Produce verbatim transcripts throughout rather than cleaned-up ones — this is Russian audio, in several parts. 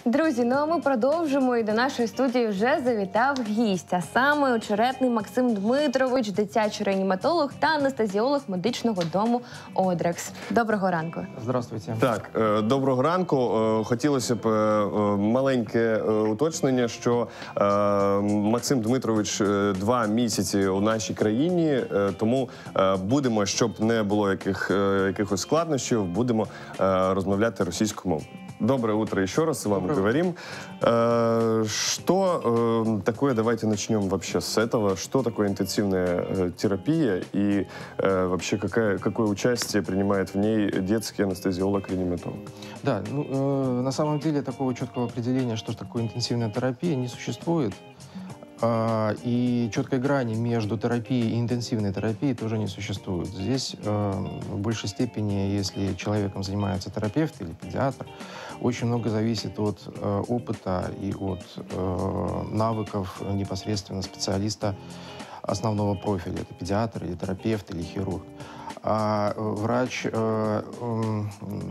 Друзі, ну а ми продовжимо, і до нашої студії вже завітав гість, а саме очеретний Максим Дмитрович, дитячий реаніматолог та анестезіолог медичного дому «Одрекс». Доброго ранку. Здравствуйте. Так, доброго ранку. Хотілося б маленьке уточнення, що Максим Дмитрович два місяці у нашій країні, тому будемо, щоб не було яких, якихось складнощів, будемо розмовляти російською мовою. Доброе утро еще раз вам Доброе. говорим. Э, что э, такое, давайте начнем вообще с этого, что такое интенсивная э, терапия и э, вообще какая, какое участие принимает в ней детский анестезиолог-реаниматолог? Да, ну, э, на самом деле такого четкого определения, что такое интенсивная терапия, не существует. Э, и четкой грани между терапией и интенсивной терапией тоже не существует. Здесь э, в большей степени, если человеком занимается терапевт или педиатр, очень много зависит от э, опыта и от э, навыков непосредственно специалиста основного профиля. Это педиатр или терапевт или хирург. А врач, э, э,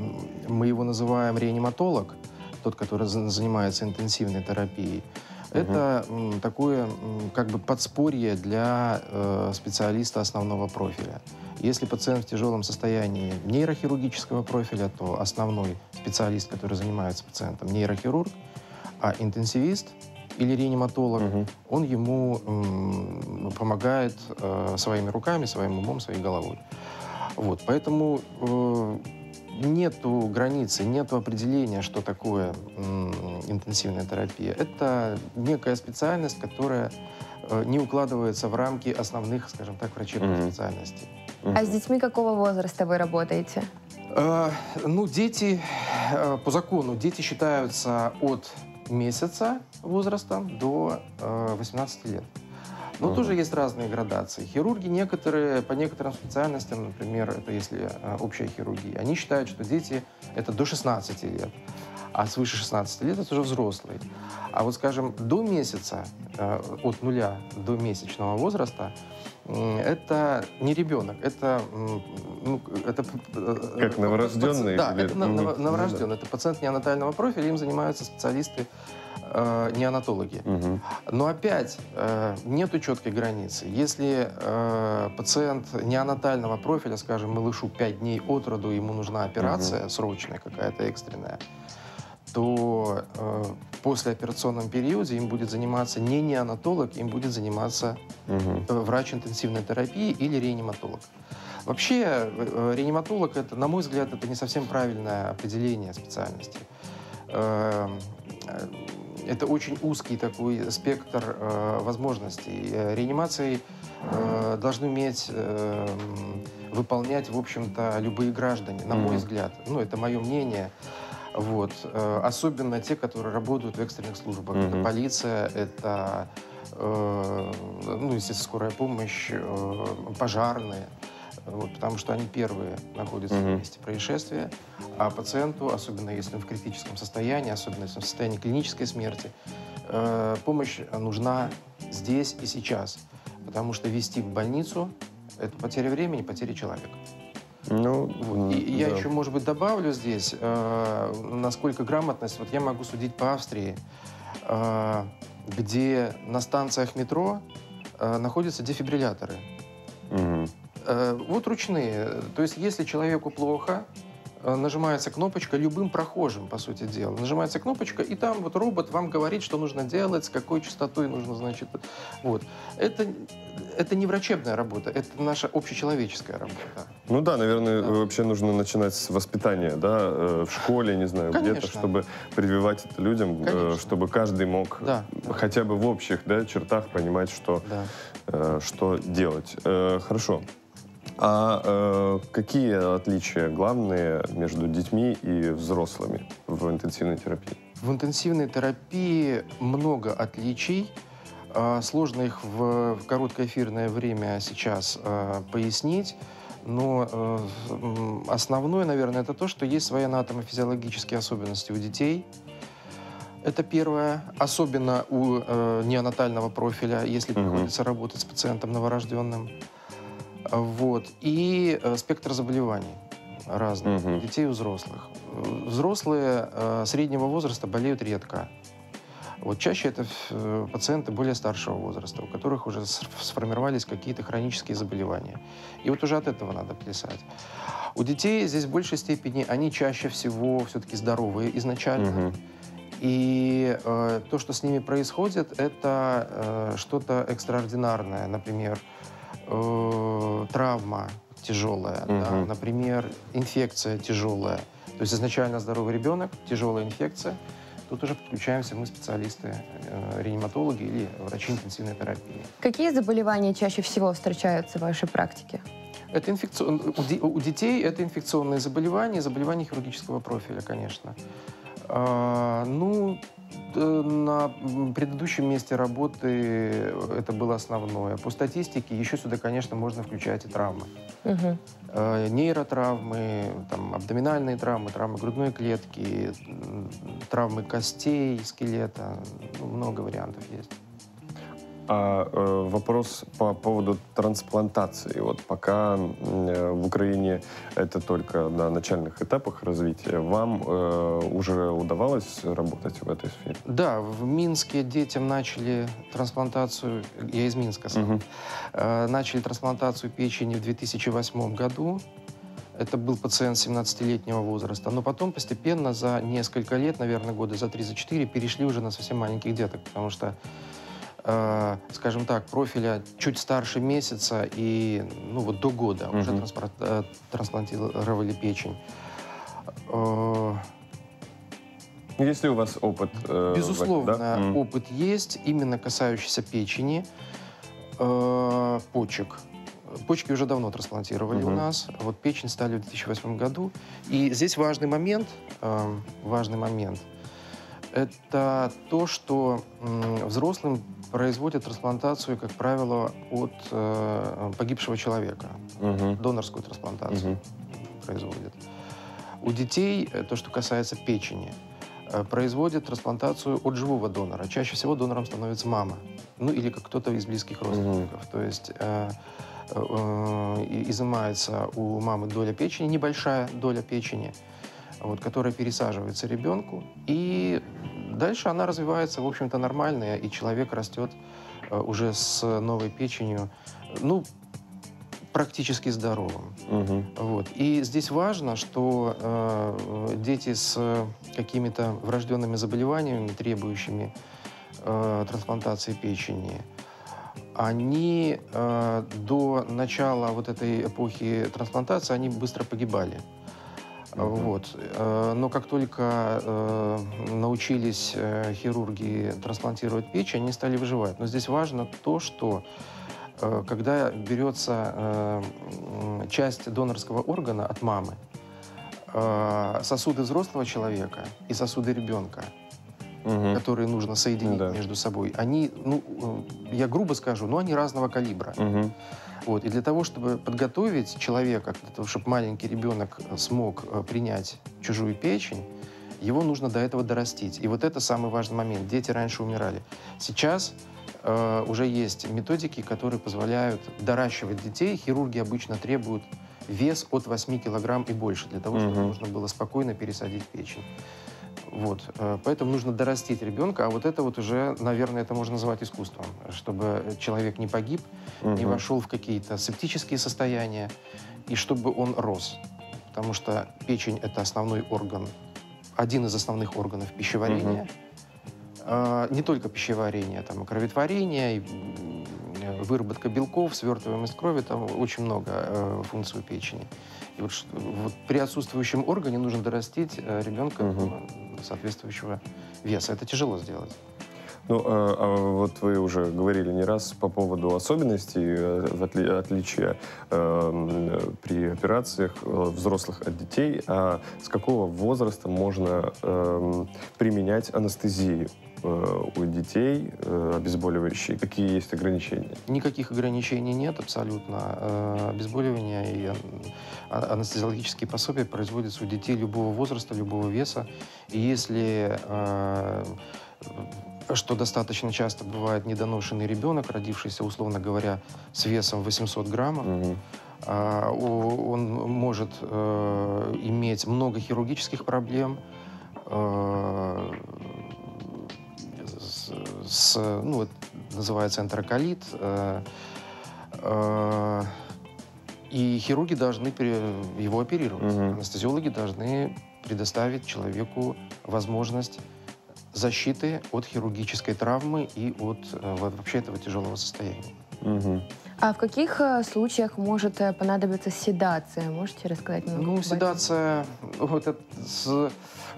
мы его называем реаниматолог, тот, который занимается интенсивной терапией. Uh-huh. Это м, такое м, как бы подспорье для э, специалиста основного профиля. Если пациент в тяжелом состоянии нейрохирургического профиля, то основной специалист, который занимается пациентом, нейрохирург, а интенсивист или реаниматолог, uh-huh. он ему м, помогает э, своими руками, своим умом, своей головой. Вот, поэтому э, нету границы, нету определения, что такое м, интенсивная терапия. Это некая специальность, которая э, не укладывается в рамки основных, скажем так, врачебных mm-hmm. специальностей. Mm-hmm. А с детьми какого возраста вы работаете? Э, ну, дети, э, по закону, дети считаются от месяца возраста до э, восемнадцати лет. Но uh-huh. тоже есть разные градации. Хирурги некоторые, по некоторым специальностям, например, это если э, общая хирургия, они считают, что дети это до шестнадцати лет, а свыше шестнадцати лет это уже взрослые. А вот, скажем, до месяца, э, от нуля до месячного возраста, э, это не ребенок, это... Э, ну, это э, как новорожденный? Да, или... это mm-hmm. новорожденный. Это пациент неонатального профиля, им занимаются специалисты, Э, неонатологи. Угу. Но опять э, нету четкой границы. Если э, пациент неонатального профиля, скажем, малышу пять дней от роду, ему нужна операция угу. срочная, какая-то экстренная, то э, в послеоперационном периоде им будет заниматься не неонатолог, им будет заниматься угу. э, врач интенсивной терапии или реаниматолог. Вообще, э, реаниматолог, это, на мой взгляд, это не совсем правильное определение специальности. Э, э, Это очень узкий такой спектр э, возможностей. Реанимации э, должны уметь э, выполнять, в общем-то, любые граждане, на мой mm-hmm. взгляд. Ну, это мое мнение. Вот. Э, особенно те, которые работают в экстренных службах. Mm-hmm. Это полиция, это, э, ну, естественно, скорая помощь, э, пожарные. Вот, потому что они первые находятся uh-huh. в месте происшествия, а пациенту, особенно если он в критическом состоянии, особенно если он в состоянии клинической смерти, э, помощь нужна здесь и сейчас, потому что везти в больницу – это потеря времени, потеря человека. Ну, вот. И да. я еще, может быть, добавлю здесь, э, насколько грамотность, вот я могу судить по Австрии, э, где на станциях метро э, находятся дефибрилляторы. Uh-huh. Вот ручные. То есть, если человеку плохо, нажимается кнопочка любым прохожим, по сути дела. Нажимается кнопочка, и там вот робот вам говорит, что нужно делать, с какой частотой нужно, значит... Вот. Это, это не врачебная работа, это наша общечеловеческая работа. Ну да, наверное, да. вообще нужно начинать с воспитания, да, в школе, не знаю, где-то, чтобы прививать это людям, Конечно. чтобы каждый мог да. хотя бы в общих да, чертах понимать, что, да. что делать. Хорошо. А э, какие отличия главные между детьми и взрослыми в интенсивной терапии? В интенсивной терапии много отличий. Э, сложно их в, в короткое эфирное время сейчас э, пояснить. Но э, основное, наверное, это то, что есть свои анатомофизиологические особенности у детей. Это первое. Особенно у э, неонатального профиля, если угу. приходится работать с пациентом новорожденным. Вот. И э, спектр заболеваний. разные, Мгм. у детей и у взрослых. Э, Взрослые э, среднего возраста болеют редко. Вот чаще это э, пациенты более старшего возраста, у которых уже с- сформировались какие-то хронические заболевания. И вот уже от этого надо плясать. У детей здесь в большей степени они чаще всего все-таки здоровые изначально. Мгм. И э, то, что с ними происходит, это э, что-то экстраординарное. Например, э, травма тяжелая, да, Мгм. например, инфекция тяжелая. То есть изначально здоровый ребенок, тяжелая инфекция. Тут уже подключаемся мы, специалисты, э, реаниматологи или врачи интенсивной терапии. Какие заболевания чаще всего встречаются в вашей практике? Это инфекцион... у, де- у детей это инфекционные заболевания, заболевания хирургического профиля, конечно. А, ну, д- на м, предыдущем месте работы это было основное. По статистике еще сюда, конечно, можно включать и травмы. Мгм. Э, нейротравмы, там, абдоминальные травмы, травмы грудной клетки, м, травмы костей, скелета. Ну, много вариантов есть. А э, вопрос по поводу трансплантации. Вот пока э, в Украине это только на начальных этапах развития, вам э, уже удавалось работать в этой сфере? Да, в Минске детям начали трансплантацию, я из Минска сам, Мгм. э, начали трансплантацию печени в две тысячи восьмом году. Это был пациент семнадцатилетнего возраста. Но потом постепенно за несколько лет, наверное, года за три, за четыре, перешли уже на совсем маленьких деток, потому что, э, скажем так, профиля чуть старше месяца и ну, вот до года уже Мгм. транспор- э, трансплантировали печень. Э, Есть ли у вас опыт? э, в Безусловно, этом, да? М. опыт есть, именно касающийся печени, э, почек. Почки уже давно трансплантировали у Мгм. нас. Вот печень стали в две тысячи восьмом году. И здесь важный момент, э, важный момент, это то, что м, взрослым производят трансплантацию, как правило, от э, погибшего человека. Мгм. Донорскую трансплантацию Мгм. производят. У детей, э, то, что касается печени, э, производят трансплантацию от живого донора. Чаще всего донором становится мама. Ну или как кто-то из близких родственников. То есть э, э, и- изымается у мамы доля печени, небольшая доля печени, вот, которая пересаживается ребенку. И дальше она развивается, в общем-то, нормально, и человек растет э, уже с новой печенью, ну, практически здоровым. Мгм. Вот. И здесь важно, что э, дети с какими-то врожденными заболеваниями, требующими э, трансплантации печени, они э, до начала вот этой эпохи трансплантации, они быстро погибали. Мгм. Вот. Э, Но как только э, научились э, хирурги трансплантировать печень, они стали выживать. Но здесь важно то, что э, когда берется э, м, часть донорского органа от мамы, э, сосуды взрослого человека и сосуды ребенка, Мгм. которые нужно соединить Да. между собой, они, ну, э, я грубо скажу, но они разного калибра. Мгм. Вот. И для того, чтобы подготовить человека, для того, чтобы маленький ребенок смог э, принять чужую печень, его нужно до этого дорастить. И вот это самый важный момент. Дети раньше умирали. Сейчас э, уже есть методики, которые позволяют доращивать детей. Хирурги обычно требуют вес от восьми килограмм и больше, для того, чтобы Мгм. можно было спокойно пересадить печень. Вот. э, Поэтому нужно дорастить ребенка, а вот это вот уже, наверное, это можно назвать искусством, чтобы человек не погиб, не Мгм. вошел в какие-то септические состояния, и чтобы он рос. Потому что печень – это основной орган, один из основных органов пищеварения. Мгм. А, не только пищеварение, там и кроветворение, и м, э, выработка белков, свертываемость крови, там очень много э, функций у печени. И вот, ш- вот при отсутствующем органе нужно дорастить э, ребенка Мгм. до соответствующего веса. Это тяжело сделать. Ну, а, а вот вы уже говорили не раз по поводу особенностей, э, в отли- отличия э, м, при операциях э, взрослых от детей. А с какого возраста можно эм, применять анестезию э, у детей, э, обезболивающие? Какие есть ограничения? Никаких ограничений нет абсолютно. Э, Обезболивание и ан- а- анестезиологические пособия производятся у детей любого возраста, любого веса. И если, э, что достаточно часто бывает, недоношенный ребенок, родившийся, условно говоря, с весом восемьсот граммов, Мгм. А, Он может э, иметь много хирургических проблем, э, с, с, ну, это называется энтероколит. Э, э, и хирурги должны его оперировать. Угу. Анестезиологи должны предоставить человеку возможность защиты от хирургической травмы и от э, вообще этого тяжелого состояния. Угу. А в каких э, случаях может э, понадобиться седация? Можете рассказать немного? Ну, об этом? седация, вот это с,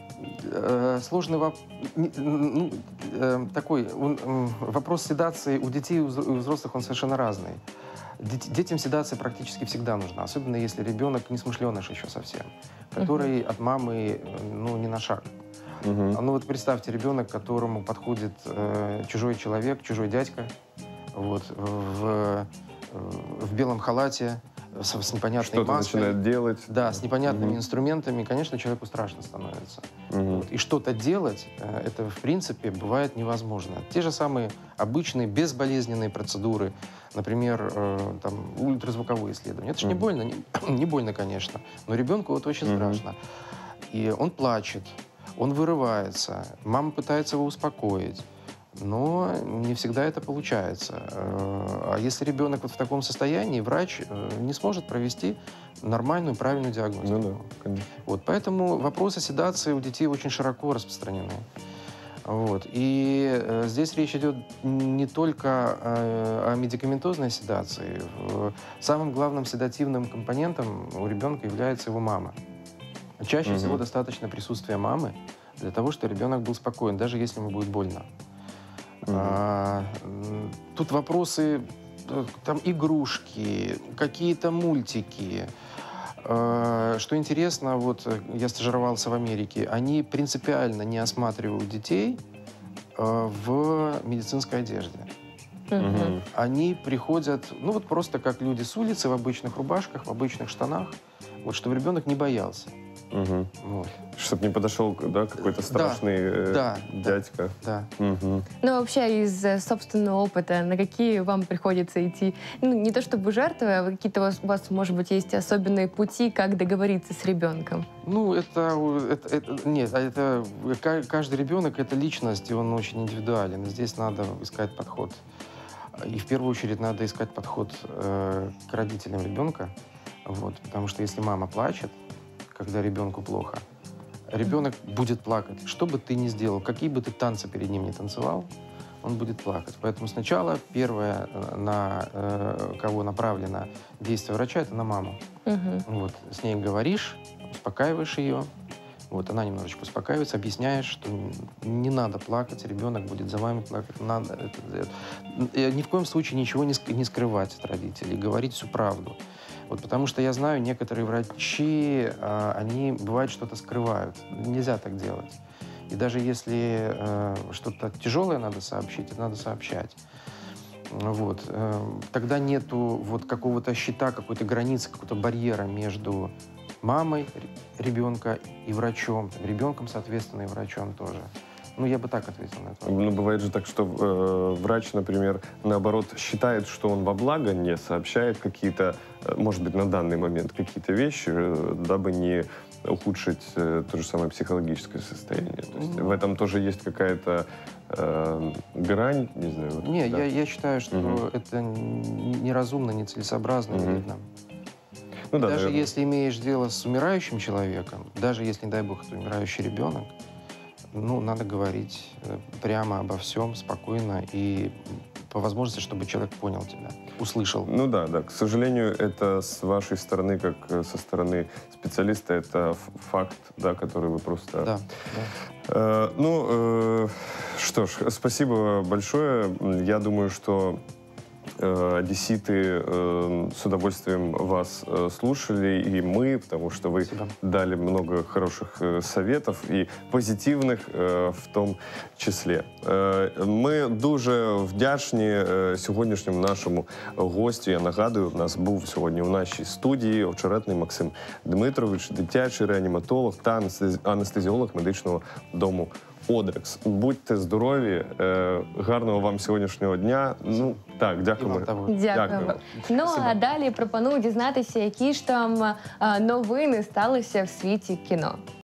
э, сложный вопрос, ну, э, такой он, э, вопрос седации у детей и у взрослых, он совершенно разный. Дет, детям седация практически всегда нужна, особенно если ребенок несмышленыш еще совсем, который uh-huh. от мамы, ну, не на шаг. Uh-huh. Ну, вот представьте, ребенок, к которому подходит э, чужой человек, чужой дядька, вот, в, в белом халате, с, с непонятной что-то маской. начинает делать. Да, с непонятными угу. инструментами, конечно, человеку страшно становится. Угу. Вот. И что-то делать, это, в принципе, бывает невозможно. Те же самые обычные безболезненные процедуры, например, э, там, ультразвуковые исследования. Это же угу. не больно, не, не больно, конечно, но ребенку вот очень угу. страшно. И он плачет, он вырывается, мама пытается его успокоить. Но не всегда это получается. А если ребенок вот в таком состоянии, врач не сможет провести нормальную, правильную диагностику. Ну да, конечно. Вот, поэтому вопросы седации у детей очень широко распространены. Вот. И э, здесь речь идет не только э, о медикаментозной седации. Самым главным седативным компонентом у ребенка является его мама. Чаще угу. всего достаточно присутствия мамы для того, чтобы ребенок был спокоен, даже если ему будет больно. Mm-hmm. А, тут вопросы, там игрушки, какие-то мультики. А, что интересно, вот я стажировался в Америке, они принципиально не осматривают детей а, в медицинской одежде. Mm-hmm. Они приходят, ну вот просто как люди с улицы, в обычных рубашках, в обычных штанах, вот чтобы ребенок не боялся. Угу. Вот. Чтобы не подошел, да, какой-то страшный да, э, дядька. Да. Угу. Ну, вообще, из собственного опыта, на какие вам приходится идти? Ну, не то чтобы жертвы, а какие-то у вас, у вас, может быть, есть особенные пути, как договориться с ребенком? Ну, это, это, это нет, это каждый ребенок — это личность, и он очень индивидуален. Здесь надо искать подход. И в первую очередь надо искать подход э, к родителям ребенка. Вот, потому что если мама плачет, когда ребенку плохо, ребенок будет плакать. Что бы ты ни сделал, какие бы ты танцы перед ним ни танцевал, он будет плакать. Поэтому сначала первое, на э, кого направлено действие врача, это на маму. Угу. Вот, с ней говоришь, успокаиваешь ее. Вот, она немножечко успокаивается, объясняешь, что не надо плакать, ребенок будет за вами плакать. Надо, это, это. Ни в коем случае ничего не, не скрывать от родителей, говорить всю правду. Вот, потому что я знаю, некоторые врачи, а, они, бывает, что-то скрывают. Нельзя так делать. И даже если а, что-то тяжелое надо сообщить, это надо сообщать. Вот. А, тогда нету вот какого-то щита, какой-то границы, какого-то барьера между мамой ребенка и врачом. Ребенком, соответственно, и врачом тоже. Ну, я бы так ответил на это. Ну, бывает же так, что э, врач, например, наоборот, считает, что он во благо не сообщает какие-то, может быть, на данный момент какие-то вещи, э, дабы не ухудшить э, то же самое психологическое состояние. То есть mm-hmm. в этом тоже есть какая-то э, грань, не знаю. Не, да? я, я считаю, что mm-hmm. это неразумно, нецелесообразно, mm-hmm. вредно. Ну, да, даже наверное. если имеешь дело с умирающим человеком, даже если, не дай бог, это умирающий ребенок, ну, надо говорить прямо обо всем, спокойно и по возможности, чтобы человек понял тебя, услышал. Ну да, да. К сожалению, это с вашей стороны, как со стороны специалиста, это факт, да, который вы просто... Да, да. Э, ну, э, что ж, спасибо большое. Я думаю, что одесситы э, с удовольствием вас э, слушали, и мы, потому что вы Спасибо. Дали много хороших э, советов і позитивних е, в тому числі. Е, ми дуже вдячні е, сьогоднішньому нашому гостю. Я нагадую, в нас був сьогодні у нашій студії очеретний Максим Дмитрович, дитячий реаніматолог та анестезіолог медичного дому Одрекс. Будьте здорові, е, гарного вам сьогоднішнього дня. Ну, так, дякуємо. Дякую. Ну, а далі пропоную дізнатися, які ж там е, новини сталися в світі кіно.